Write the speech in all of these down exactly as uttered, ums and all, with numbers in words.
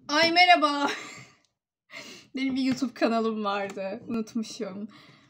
Ay merhaba. Benim bir YouTube kanalım vardı. Unutmuşum.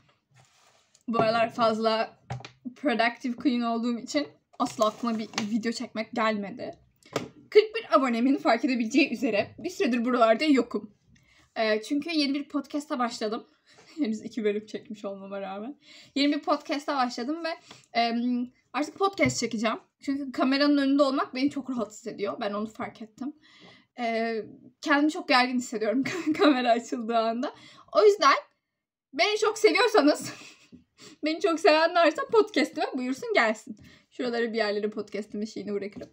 Bu aralar fazla productive queen olduğum için asla aklıma bir video çekmek gelmedi. kırk bir abonemin fark edebileceği üzere bir süredir buralarda yokum. E, çünkü yeni bir podcast'a başladım. Henüz iki bölüm çekmiş olmama rağmen. Yeni bir podcast'a başladım ve e, artık podcast çekeceğim. Çünkü kameranın önünde olmak beni çok rahatsız ediyor. Ben onu fark ettim. E, kendimi çok gergin hissediyorum kamera açıldığı anda. O yüzden beni çok seviyorsanız, beni çok seven varsa podcast'ime buyursun gelsin. Şuraları bir yerlere podcast'imin şeyini bırakırım.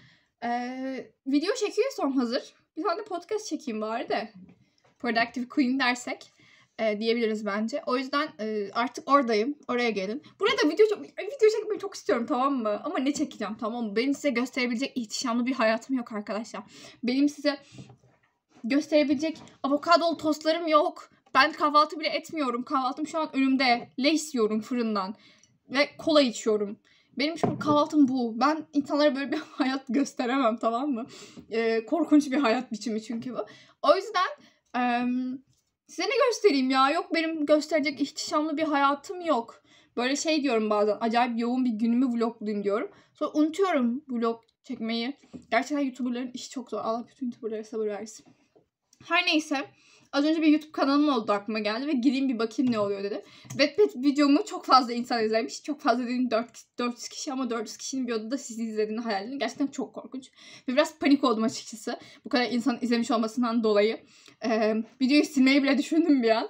Ee, video çekiyor son hazır. Bir tane de podcast çekeyim bari de. Productive Queen dersek e, diyebiliriz bence. O yüzden e, artık oradayım. Oraya gelin. Burada video, çok, video çekmeyi çok istiyorum, tamam mı? Ama ne çekeceğim, tamam mı? Benim size gösterebilecek ihtişamlı bir hayatım yok arkadaşlar. Benim size gösterebilecek avokadolu tostlarım yok. Ben kahvaltı bile etmiyorum. Kahvaltım şu an önümde. Lays yiyorum fırından. Ve kola içiyorum. Benim şu kahvaltım bu. Ben insanlara böyle bir hayat gösteremem, tamam mı? Ee, korkunç bir hayat biçimi çünkü bu. O yüzden e, size ne göstereyim ya? Yok, benim gösterecek ihtişamlı bir hayatım yok. Böyle şey diyorum bazen. Acayip yoğun bir günümü vloglayayım diyorum. Sonra unutuyorum vlog çekmeyi. Gerçekten YouTuber'ların işi çok zor. Allah bütün YouTuber'lara sabır versin. Her neyse. Az önce bir YouTube kanalım oldu, aklıma geldi ve gireyim bir bakayım ne oluyor dedi. Wattpad videomu çok fazla insan izlemiş. Çok fazla dediğim dört yüz kişi, ama dört yüz kişinin bir odada sizi izlediğini hayal edin. Gerçekten çok korkunç. Ve biraz panik oldum açıkçası. Bu kadar insanın izlemiş olmasından dolayı. Ee, videoyu silmeyi bile düşündüm bir an.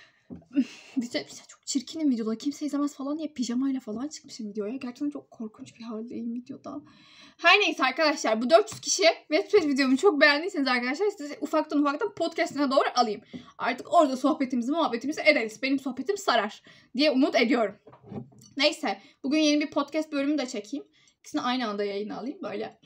Bir şey, bir şey çok çirkinim videoda. Kimse izlemez falan diye pijamayla falan çıkmışım videoya. Gerçekten çok korkunç bir haldeyim videoda. Her neyse arkadaşlar, bu dört yüz kişi Wattpad videomu çok beğendiyseniz arkadaşlar sizi ufaktan ufaktan podcast'ine doğru alayım. Artık orada sohbetimizi muhabbetimizi ederiz. Benim sohbetim sarar diye umut ediyorum. Neyse, bugün yeni bir podcast bölümü de çekeyim. İkisini aynı anda yayına alayım. Böyle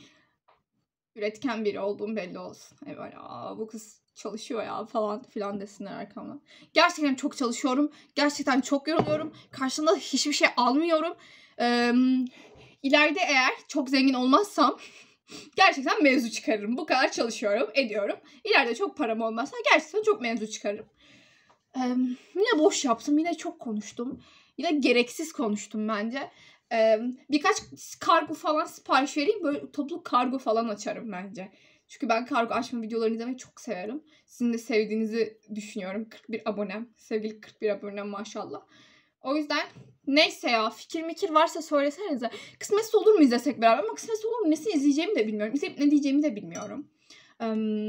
üretken biri olduğum belli olsun. Yani böyle, aa, bu kız çalışıyor ya falan filan desinler arkamdan. Gerçekten çok çalışıyorum. Gerçekten çok yoruluyorum. Karşımda hiçbir şey almıyorum. Ee, ileride eğer çok zengin olmazsam gerçekten mevzu çıkarırım. Bu kadar çalışıyorum, ediyorum. İleride çok param olmazsa gerçekten çok mevzu çıkarırım. Ee, yine boş yaptım. Yine çok konuştum. Yine gereksiz konuştum bence. Ee, birkaç kargo falan sipariş vereyim. Böyle toplu kargo falan açarım bence. Çünkü ben kargo açma videolarını izlemeyi çok severim. Sizin de sevdiğinizi düşünüyorum. kırk bir abonem. Sevgili kırk bir abonem maşallah. O yüzden neyse ya, fikir mikir varsa söylesenize. Kısmetse olur mu izlesek beraber, ama kısmetse olur mu nesini izleyeceğimi de bilmiyorum. İzleyip ne diyeceğimi de bilmiyorum. Ee,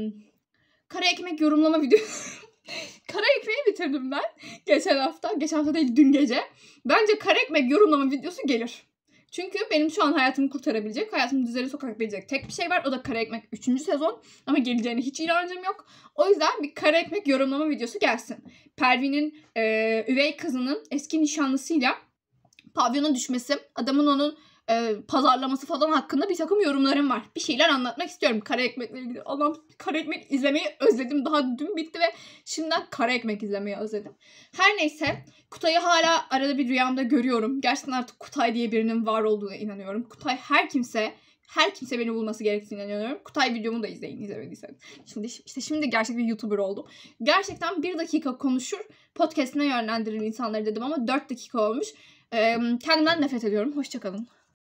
kara ekmek yorumlama videosu. Kara ekmeği bitirdim ben. Geçen hafta. Geçen hafta değil, dün gece. Bence kara ekmek yorumlama videosu gelir. Çünkü benim şu an hayatımı kurtarabilecek, hayatımı düzene sokabilecek tek bir şey var. O da kara ekmek üçüncü sezon. Ama geleceğine hiç inancım yok. O yüzden bir kara ekmek yorumlama videosu gelsin. Pervin'in e, üvey kızının eski nişanlısıyla pavyona düşmesi, adamın onun e, pazarlaması falan hakkında bir takım yorumlarım var. Bir şeyler anlatmak istiyorum kara ekmekle ilgili. Allah'ım, kara ekmek izlemeyi özledim. Daha dün bitti ve şimdiden kara ekmek izlemeyi özledim. Her neyse, Kutay'ı hala arada bir rüyamda görüyorum. Gerçekten artık Kutay diye birinin var olduğuna inanıyorum. Kutay her kimse, her kimse beni bulması gerektiğine inanıyorum. Kutay videomu da izleyin izlemediyseniz. Şimdi, işte şimdi gerçek bir YouTuber oldum. Gerçekten bir dakika konuşur, podcast'ine yönlendirir insanları dedim ama dört dakika olmuş. Ee, kendimden nefret ediyorum. Hoşça kalın.